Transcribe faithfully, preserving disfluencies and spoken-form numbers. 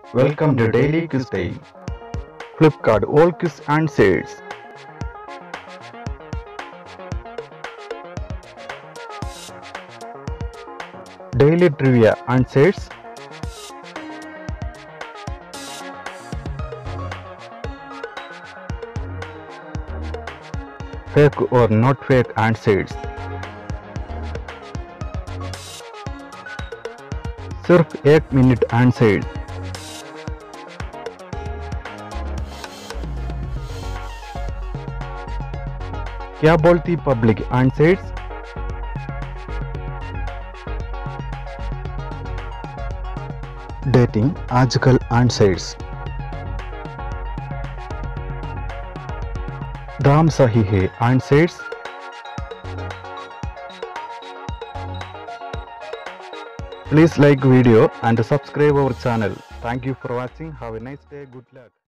Welcome to Daily Quiz Day. Flipkart all quiz answers. Daily trivia answers. Fake or not fake answers. Sirf एक minute answers. क्या बोलती public answers. Dating आज कल answers. दाम सही है answers. Please like video and subscribe our channel. Thank you for watching. Have a nice day. Good luck.